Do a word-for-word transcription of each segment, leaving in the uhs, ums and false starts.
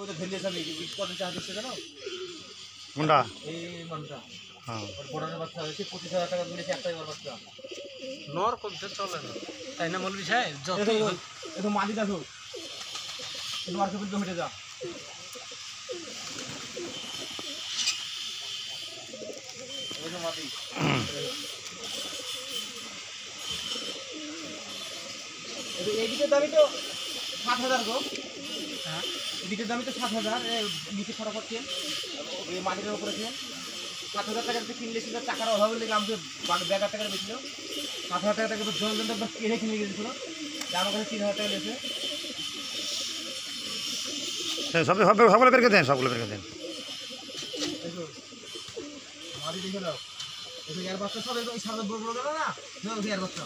মধ্যে ফেলিয়েছে আমি কত চার্জ দিচ্ছে জানো কোনটা এই মানটা হ্যাঁ বড়ার বাচ্চা হয়েছে পঁচিশ হাজার টাকা দিয়েছে একটা এবার বাচ্চা নর করতে চলে না তাই না মৌলভী সাহেব যত একটু মাটি দেখো একটু মার্কেট পর্যন্ত হেঁটে যা মাটি এদিকের দামই তো সাত হাজার গো হ্যাঁ এদিকের দামই তো সাত হাজার নিচে খরা করছেন এই মাটিটার উপরে খেয়ে সাত হাজার টাকার কিনলে ছিল টাকার অভাব লেগে আমাকে ব্যাগ হাজার টাকা বেছিল সাত হাজার টাকা টাকা জল জল কিনে কিনে গেছিল আমার কাছে তিন হাজার টাকা লেগেছে সব সবগুলো বের করে দেন সবগুলো বের করে দেন মাটি দেখে দাও এটা এর বাচ্চা সব ওই সাদা বড় বড় গেল না এর বাচ্চা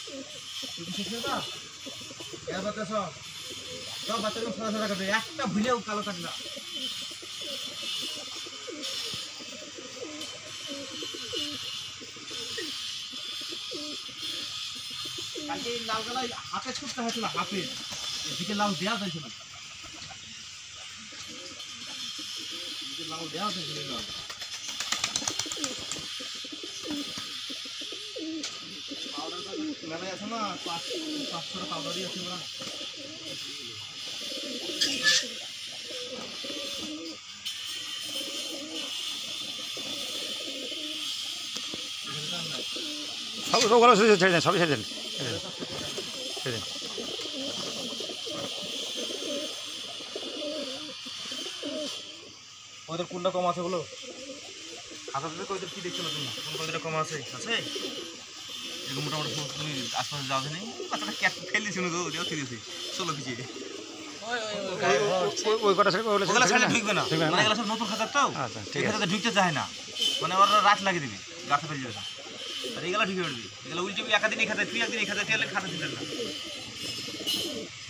এর বাচ্চা সব সব বাচ্চাগুলো সাদা সাদা কাটবে একটা ভুলেও কালো কাটে না কালকে লাল গালায় হাতে ছুটতে হয়েছিল হাফে এদিকে লাল দেওয়া যাইছিল এদিকে লাল দেওয়া যাইছিল না পাউডারটা মেলায় আছে না পাঁচ পাঁচশোটা পাউডারই আছে না সব সবগুলো ছেড়ে দেন সবই ছেড়ে দেন ছেড়ে দেন ওদের কোনটা কম আছে বলো খাতা থেকে ওদের কি দেখছো তুমি কোন কতটা কম আছে আছে এরকম মোটামুটি তুমি আশপাশে যাওয়া নেই বাচ্চাটা ক্যাট ফেলে দিয়েছিল তো ওটাও ঠিক আছে ষোলো পিছিয়ে ওই কটা ছেড়ে ওগুলো ছেড়ে ঢুকবে না মানে এগুলো সব নতুন খাতার তো আচ্ছা ঠিক এই খাতাতে ঢুকতে চায় না মানে ওরা রাত লাগিয়ে দিবি গাছে ফেলে যাবে না আর এইগুলো ঢুকে পড়বি এগুলো উল্টে একাদিন এই খাতায় তুই একদিন এই খাতায় তেলে খাতা দিতে না